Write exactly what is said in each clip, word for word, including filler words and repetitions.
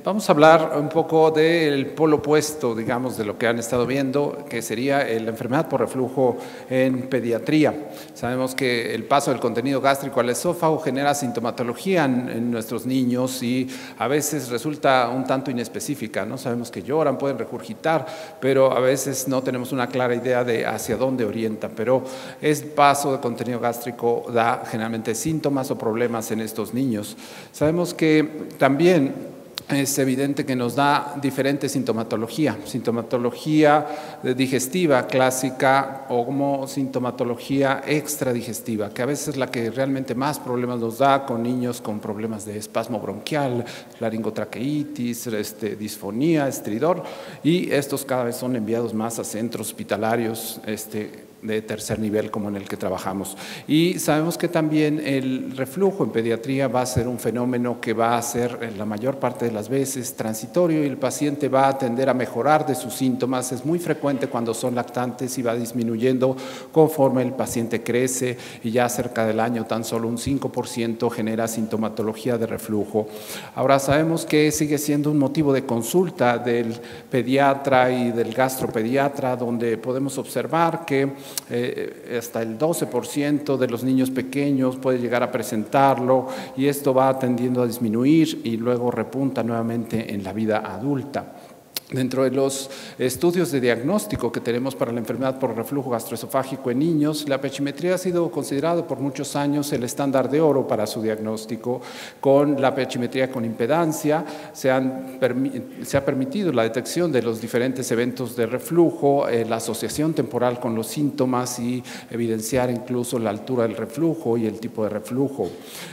vamos a hablar un poco del polo opuesto, digamos, de lo que han estado viendo, que sería la enfermedad por reflujo en pediatría. Sabemos que el paso del contenido gástrico al esófago genera sintomatología en, en nuestros niños y a veces resulta un tanto inespecífica, ¿no? Sabemos que lloran, pueden regurgitar, pero a veces no tenemos una clara idea de hacia dónde orienta. Pero el paso de contenido gástrico da generalmente síntomas o problemas en estos niños. Sabemos que también es evidente que nos da diferente sintomatología, sintomatología digestiva clásica o como sintomatología extradigestiva, que a veces es la que realmente más problemas nos da con niños con problemas de espasmo bronquial, laringotraqueitis, este, disfonía, estridor, y estos cada vez son enviados más a centros hospitalarios este, de tercer nivel como en el que trabajamos. Y sabemos que también el reflujo en pediatría va a ser un fenómeno que va a ser en la mayor parte de las veces transitorio y el paciente va a tender a mejorar de sus síntomas. Es muy frecuente cuando son lactantes y va disminuyendo conforme el paciente crece y ya cerca del año tan solo un cinco por ciento genera sintomatología de reflujo. Ahora sabemos que sigue siendo un motivo de consulta del pediatra y del gastropediatra, donde podemos observar que Eh, hasta el doce por ciento de los niños pequeños puede llegar a presentarlo y esto va tendiendo a disminuir y luego repunta nuevamente en la vida adulta. Dentro de los estudios de diagnóstico que tenemos para la enfermedad por reflujo gastroesofágico en niños, la pH-metría ha sido considerada por muchos años el estándar de oro para su diagnóstico. Con la pH-metría con impedancia se, han, se ha permitido la detección de los diferentes eventos de reflujo, eh, la asociación temporal con los síntomas y evidenciar incluso la altura del reflujo y el tipo de reflujo.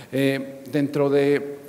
Eh, dentro de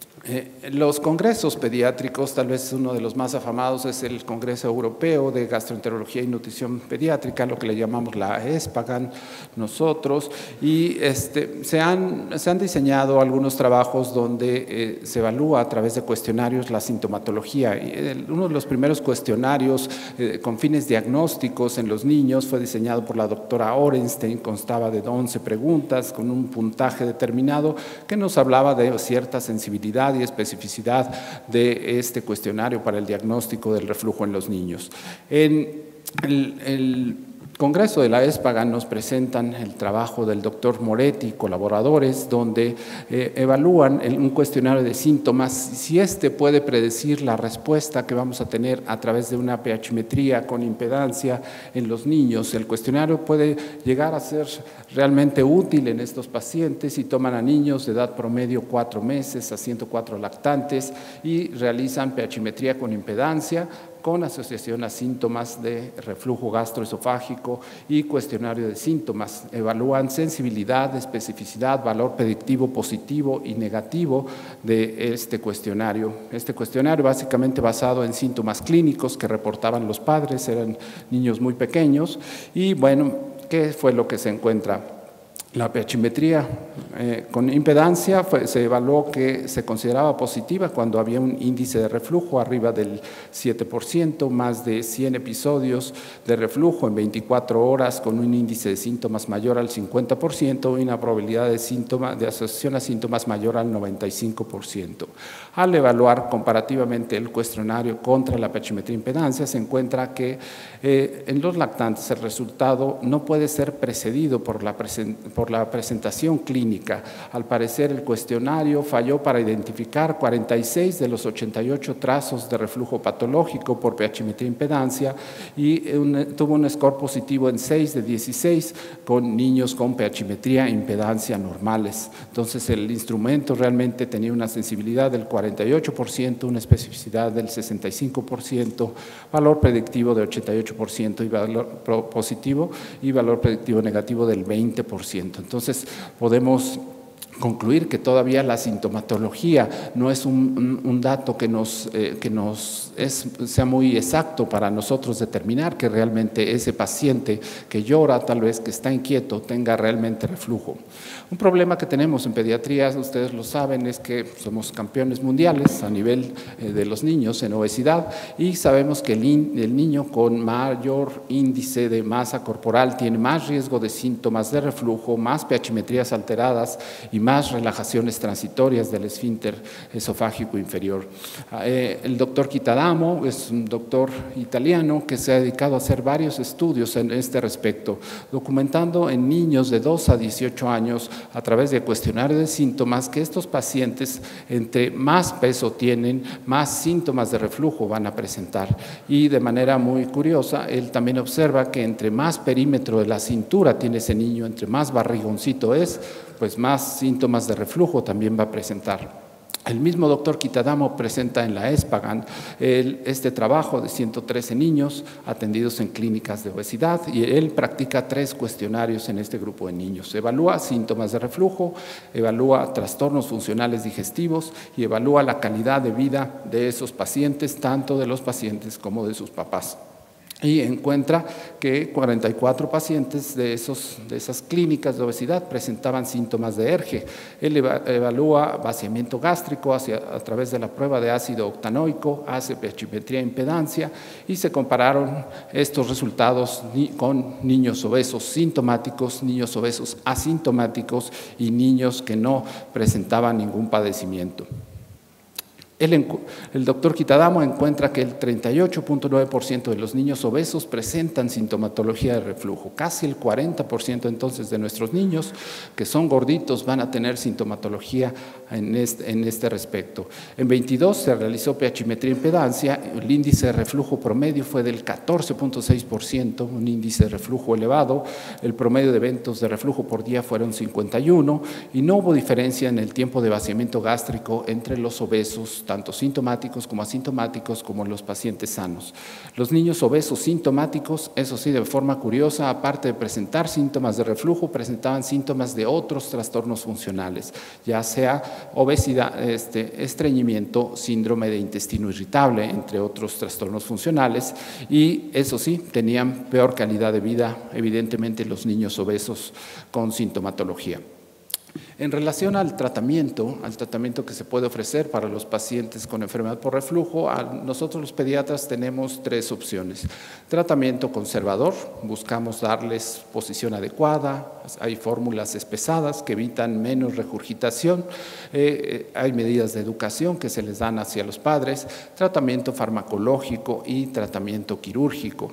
Eh, los congresos pediátricos, tal vez uno de los más afamados es el Congreso Europeo de Gastroenterología y Nutrición Pediátrica, lo que le llamamos la ESPGHAN nosotros, y este, se, han, se han diseñado algunos trabajos donde eh, se evalúa a través de cuestionarios la sintomatología. Y el, uno de los primeros cuestionarios eh, con fines diagnósticos en los niños fue diseñado por la doctora Orenstein, constaba de once preguntas con un puntaje determinado que nos hablaba de cierta sensibilidad y especificidad de este cuestionario para el diagnóstico del reflujo en los niños. En el, el Congreso de la ESPGHAN nos presentan el trabajo del doctor Moretti y colaboradores, donde eh, evalúan el, un cuestionario de síntomas, si este puede predecir la respuesta que vamos a tener a través de una pH-metría con impedancia en los niños. El cuestionario puede llegar a ser realmente útil en estos pacientes y toman a niños de edad promedio cuatro meses a ciento cuatro lactantes y realizan pH-metría con impedancia con asociación a síntomas de reflujo gastroesofágico y cuestionario de síntomas. Evalúan sensibilidad, especificidad, valor predictivo positivo y negativo de este cuestionario. Este cuestionario básicamente basado en síntomas clínicos que reportaban los padres, eran niños muy pequeños y bueno, ¿qué fue lo que se encuentra? La pH-metría eh, con impedancia fue, se evaluó que se consideraba positiva cuando había un índice de reflujo arriba del siete por ciento, más de cien episodios de reflujo en veinticuatro horas con un índice de síntomas mayor al cincuenta por ciento y una probabilidad de, síntoma, de asociación a síntomas mayor al noventa y cinco por ciento. Al evaluar comparativamente el cuestionario contra la pH-metría impedancia, se encuentra que eh, en los lactantes el resultado no puede ser precedido por la presentación por la presentación clínica. Al parecer el cuestionario falló para identificar cuarenta y seis de los ochenta y ocho trazos de reflujo patológico por pH-metría impedancia y un, tuvo un score positivo en seis de dieciséis con niños con pH-metría impedancia normales. Entonces el instrumento realmente tenía una sensibilidad del cuarenta y ocho por ciento, una especificidad del sesenta y cinco por ciento, valor predictivo de ochenta y ocho por ciento y valor positivo y valor predictivo negativo del veinte por ciento. Entonces, podemos concluir que todavía la sintomatología no es un, un, un dato que, nos, eh, que nos es, sea muy exacto para nosotros determinar que realmente ese paciente que llora, tal vez que está inquieto, tenga realmente reflujo. Un problema que tenemos en pediatría, ustedes lo saben, es que somos campeones mundiales a nivel eh, de los niños en obesidad y sabemos que el, in, el niño con mayor índice de masa corporal tiene más riesgo de síntomas de reflujo, más pH-metrías alteradas y más relajaciones transitorias del esfínter esofágico inferior. Eh, el doctor Kitadamo es un doctor italiano que se ha dedicado a hacer varios estudios en este respecto, documentando en niños de dos a dieciocho años a través de cuestionarios de síntomas que estos pacientes, entre más peso tienen, más síntomas de reflujo van a presentar. Y de manera muy curiosa, él también observa que entre más perímetro de la cintura tiene ese niño, entre más barrigoncito es, pues más síntomas de reflujo también va a presentar. El mismo doctor Kitadamo presenta en la ESPAGAN el, este trabajo de ciento trece niños atendidos en clínicas de obesidad, y él practica tres cuestionarios en este grupo de niños. Evalúa síntomas de reflujo, evalúa trastornos funcionales digestivos y evalúa la calidad de vida de esos pacientes, tanto de los pacientes como de sus papás. Y encuentra que cuarenta y cuatro pacientes de, esos, de esas clínicas de obesidad presentaban síntomas de ERGE. Él evalúa vaciamiento gástrico hacia, a través de la prueba de ácido octanoico, hace pechimetría e impedancia, y se compararon estos resultados ni, con niños obesos sintomáticos, niños obesos asintomáticos y niños que no presentaban ningún padecimiento. El, el doctor Kitadamo encuentra que el treinta y ocho punto nueve por ciento de los niños obesos presentan sintomatología de reflujo. Casi el cuarenta por ciento entonces de nuestros niños que son gorditos van a tener sintomatología en este, en este respecto. En veintidós se realizó pH-metría impedancia, el índice de reflujo promedio fue del catorce punto seis por ciento, un índice de reflujo elevado. El promedio de eventos de reflujo por día fueron cincuenta y uno y no hubo diferencia en el tiempo de vaciamiento gástrico entre los obesos, tanto sintomáticos como asintomáticos, como los pacientes sanos. Los niños obesos sintomáticos, eso sí, de forma curiosa, aparte de presentar síntomas de reflujo, presentaban síntomas de otros trastornos funcionales, ya sea obesidad, este, estreñimiento, síndrome de intestino irritable, entre otros trastornos funcionales, y eso sí, tenían peor calidad de vida, evidentemente, los niños obesos con sintomatología. En relación al tratamiento, al tratamiento que se puede ofrecer para los pacientes con enfermedad por reflujo, nosotros los pediatras tenemos tres opciones. Tratamiento conservador, buscamos darles posición adecuada, hay fórmulas espesadas que evitan menos regurgitación, eh, hay medidas de educación que se les dan hacia los padres, tratamiento farmacológico y tratamiento quirúrgico.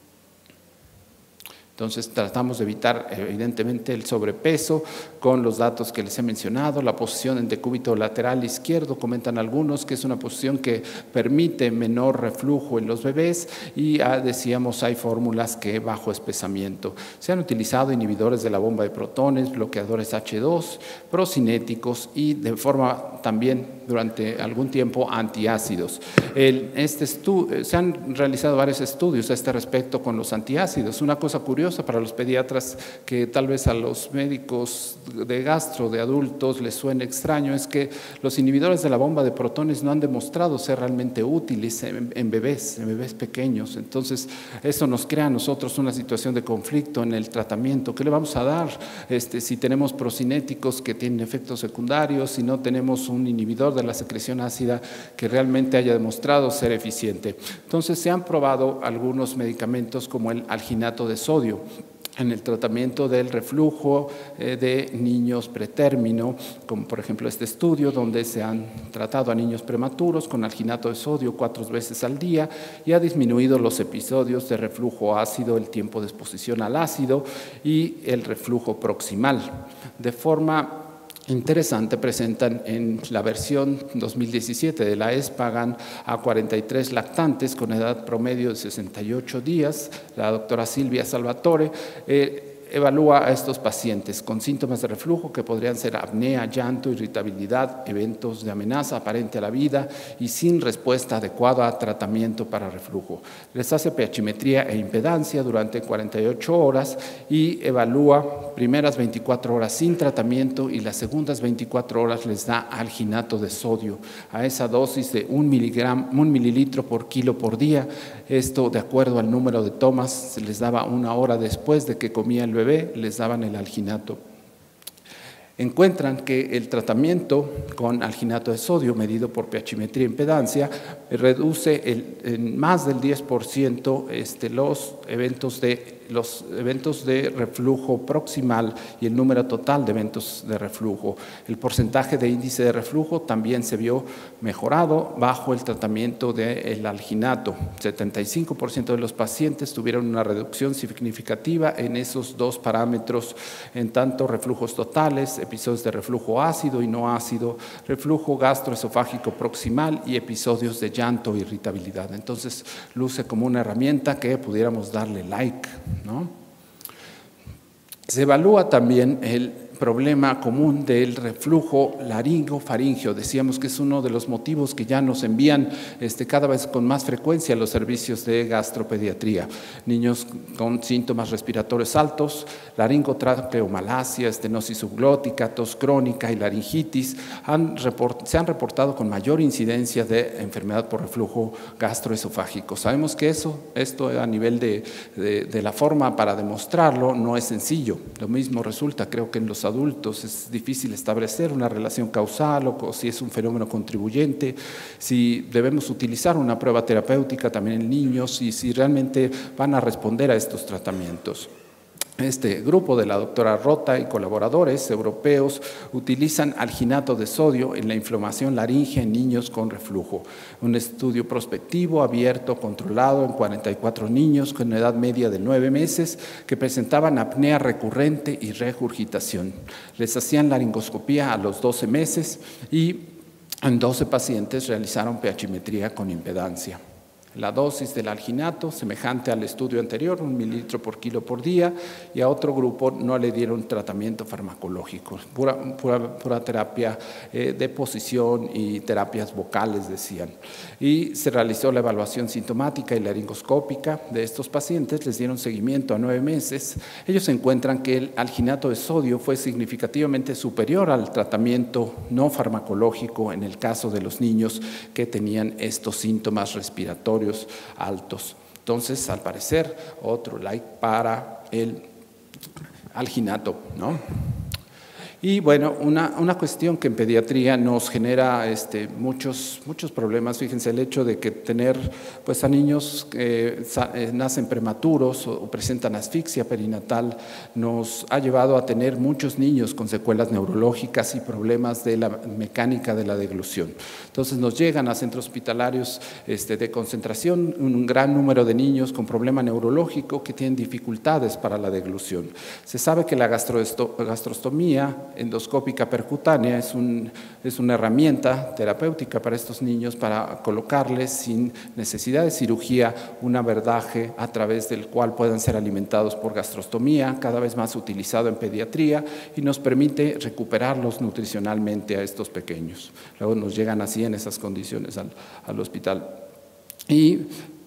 Entonces tratamos de evitar evidentemente el sobrepeso con los datos que les he mencionado. La posición en decúbito lateral izquierdo, comentan algunos que es una posición que permite menor reflujo en los bebés, y ah, decíamos hay fórmulas que bajo espesamiento. Se han utilizado inhibidores de la bomba de protones, bloqueadores H dos, procinéticos y de forma también durante algún tiempo antiácidos. El, este se han realizado varios estudios a este respecto con los antiácidos. Una cosa curiosa para los pediatras que tal vez a los médicos de gastro de adultos les suene extraño es que los inhibidores de la bomba de protones no han demostrado ser realmente útiles en, en bebés, en bebés pequeños. Entonces eso nos crea a nosotros una situación de conflicto en el tratamiento. ¿Qué le vamos a dar este, si tenemos procinéticos que tienen efectos secundarios, si no tenemos un inhibidor de la secreción ácida que realmente haya demostrado ser eficiente? Entonces se han probado algunos medicamentos como el alginato de sodio en el tratamiento del reflujo eh, de niños pretérmino, como por ejemplo este estudio donde se han tratado a niños prematuros con alginato de sodio cuatro veces al día y ha disminuido los episodios de reflujo ácido, el tiempo de exposición al ácido y el reflujo proximal. De forma interesante, presentan en la versión dos mil diecisiete de la ESPAGAN a cuarenta y tres lactantes con edad promedio de sesenta y ocho días. La doctora Silvia Salvatore eh, evalúa a estos pacientes con síntomas de reflujo que podrían ser apnea, llanto, irritabilidad, eventos de amenaza aparente a la vida y sin respuesta adecuada a tratamiento para reflujo. Les hace pH-metría e impedancia durante cuarenta y ocho horas y evalúa primeras veinticuatro horas sin tratamiento y las segundas veinticuatro horas les da alginato de sodio a esa dosis de un miligramo, un mililitro por kilo por día. Esto de acuerdo al número de tomas se les daba una hora después de que comía el bebé, les daban el alginato. Encuentran que el tratamiento con alginato de sodio medido por pH-metría e impedancia reduce el, en más del diez por ciento este, los eventos de los eventos de reflujo proximal y el número total de eventos de reflujo. El porcentaje de índice de reflujo también se vio mejorado bajo el tratamiento del alginato. setenta y cinco por ciento de los pacientes tuvieron una reducción significativa en esos dos parámetros, en tanto reflujos totales, episodios de reflujo ácido y no ácido, reflujo gastroesofágico proximal y episodios de llanto e irritabilidad. Entonces, luce como una herramienta que pudiéramos darle like, ¿no? Se evalúa también el problema común del reflujo laringofaringeo. Decíamos que es uno de los motivos que ya nos envían este, cada vez con más frecuencia los servicios de gastropediatría. Niños con síntomas respiratorios altos, laringotraqueomalacia, estenosis subglótica, tos crónica y laringitis han report, se han reportado con mayor incidencia de enfermedad por reflujo gastroesofágico. Sabemos que eso, esto a nivel de, de, de la forma para demostrarlo no es sencillo. Lo mismo resulta, creo que en los adultos es difícil establecer una relación causal o, o si es un fenómeno contribuyente, si debemos utilizar una prueba terapéutica también en niños y si realmente van a responder a estos tratamientos. Este grupo de la doctora Rota y colaboradores europeos utilizan alginato de sodio en la inflamación laringea en niños con reflujo. Un estudio prospectivo, abierto, controlado en cuarenta y cuatro niños con edad media de nueve meses que presentaban apnea recurrente y regurgitación. Les hacían laringoscopía a los doce meses y en doce pacientes realizaron pH-metría con impedancia. La dosis del alginato, semejante al estudio anterior, un mililitro por kilo por día, y a otro grupo no le dieron tratamiento farmacológico, pura, pura, pura terapia eh, de posición y terapias vocales, decían. Y se realizó la evaluación sintomática y laringoscópica de estos pacientes, les dieron seguimiento a nueve meses. Ellos encuentran que el alginato de sodio fue significativamente superior al tratamiento no farmacológico en el caso de los niños que tenían estos síntomas respiratorios altos. Entonces, al parecer, otro like para el alginato, ¿no? Y bueno, una, una cuestión que en pediatría nos genera este, muchos, muchos problemas. Fíjense, el hecho de que tener pues, a niños que eh, nacen prematuros o, o presentan asfixia perinatal nos ha llevado a tener muchos niños con secuelas neurológicas y problemas de la mecánica de la deglución. Entonces nos llegan a centros hospitalarios este, de concentración un gran número de niños con problema neurológico que tienen dificultades para la deglución. Se sabe que la gastrostomía endoscópica percutánea es, un, es una herramienta terapéutica para estos niños para colocarles sin necesidad de cirugía un abordaje a través del cual puedan ser alimentados por gastrostomía, cada vez más utilizado en pediatría y nos permite recuperarlos nutricionalmente a estos pequeños. Luego nos llegan así en esas condiciones al, al hospital. Y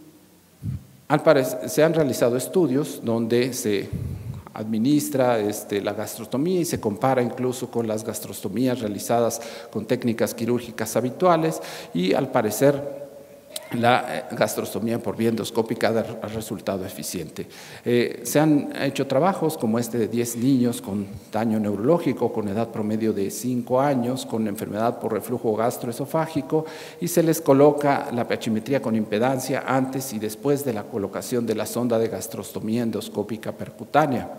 al parecer, se han realizado estudios donde se administra este, la gastrostomía y se compara incluso con las gastrostomías realizadas con técnicas quirúrgicas habituales y al parecer la gastrostomía por vía endoscópica ha resultado eficiente. Eh, se han hecho trabajos como este de diez niños con daño neurológico, con edad promedio de cinco años, con enfermedad por reflujo gastroesofágico y se les coloca la pH-metría con impedancia antes y después de la colocación de la sonda de gastrostomía endoscópica percutánea.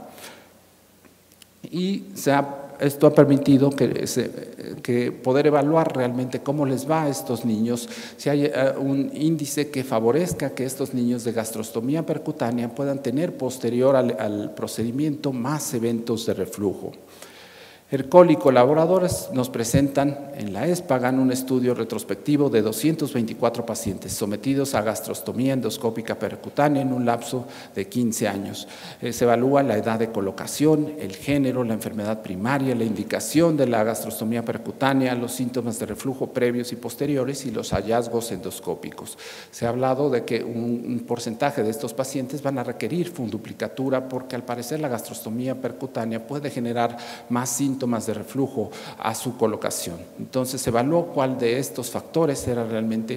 Y se ha, esto ha permitido que, se, que poder evaluar realmente cómo les va a estos niños, si hay uh, un índice que favorezca que estos niños de gastrostomía percutánea puedan tener posterior al, al procedimiento más eventos de reflujo. Ercol y colaboradores nos presentan en la ESPAGAN un estudio retrospectivo de doscientos veinticuatro pacientes sometidos a gastrostomía endoscópica percutánea en un lapso de quince años. Eh, se evalúa la edad de colocación, el género, la enfermedad primaria, la indicación de la gastrostomía percutánea, los síntomas de reflujo previos y posteriores y los hallazgos endoscópicos. Se ha hablado de que un, un porcentaje de estos pacientes van a requerir funduplicatura porque al parecer la gastrostomía percutánea puede generar más síntomas de reflujo a su colocación. Entonces se evaluó cuál de estos factores era realmente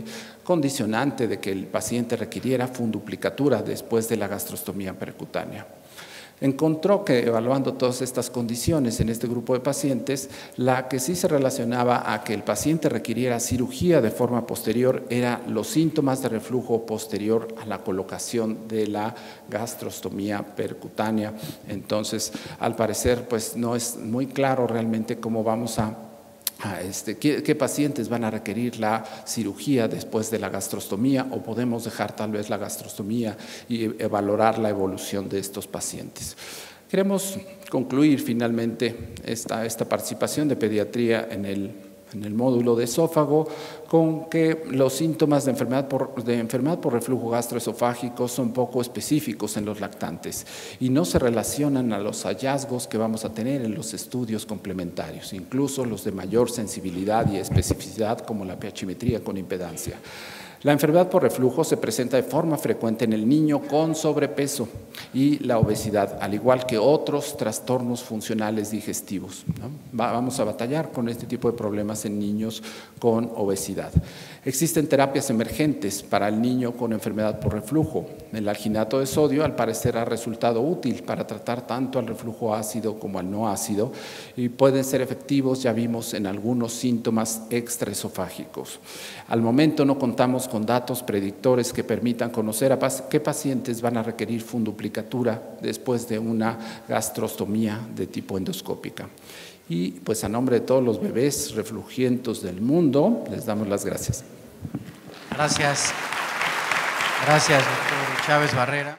condicionante de que el paciente requiriera funduplicatura después de la gastrostomía percutánea. Encontró que evaluando todas estas condiciones en este grupo de pacientes, la que sí se relacionaba a que el paciente requiriera cirugía de forma posterior era los síntomas de reflujo posterior a la colocación de la gastrostomía percutánea. Entonces, al parecer, pues no es muy claro realmente cómo vamos a Ah, este, ¿qué, ¿Qué pacientes van a requerir la cirugía después de la gastrostomía o podemos dejar tal vez la gastrostomía y eh, valorar la evolución de estos pacientes? Queremos concluir finalmente esta, esta participación de pediatría en el, en el módulo de esófago con que los síntomas de enfermedad, por, de enfermedad por reflujo gastroesofágico son poco específicos en los lactantes y no se relacionan a los hallazgos que vamos a tener en los estudios complementarios, incluso los de mayor sensibilidad y especificidad como la pH-metría con impedancia. La enfermedad por reflujo se presenta de forma frecuente en el niño con sobrepeso y la obesidad, al igual que otros trastornos funcionales digestivos, ¿no? Vamos a batallar con este tipo de problemas en niños con obesidad. Existen terapias emergentes para el niño con enfermedad por reflujo. El alginato de sodio, al parecer, ha resultado útil para tratar tanto al reflujo ácido como al no ácido y pueden ser efectivos, ya vimos, en algunos síntomas extraesofágicos. Al momento no contamos con datos predictores que permitan conocer a qué pacientes van a requerir funduplicatura después de una gastrostomía de tipo endoscópica. Y pues a nombre de todos los bebés reflujientos del mundo, les damos las gracias. Gracias. Gracias, doctor Chávez Barrera.